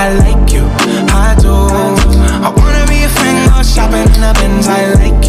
I like you, I do. I wanna be a friend, go shopping in the Benz, I like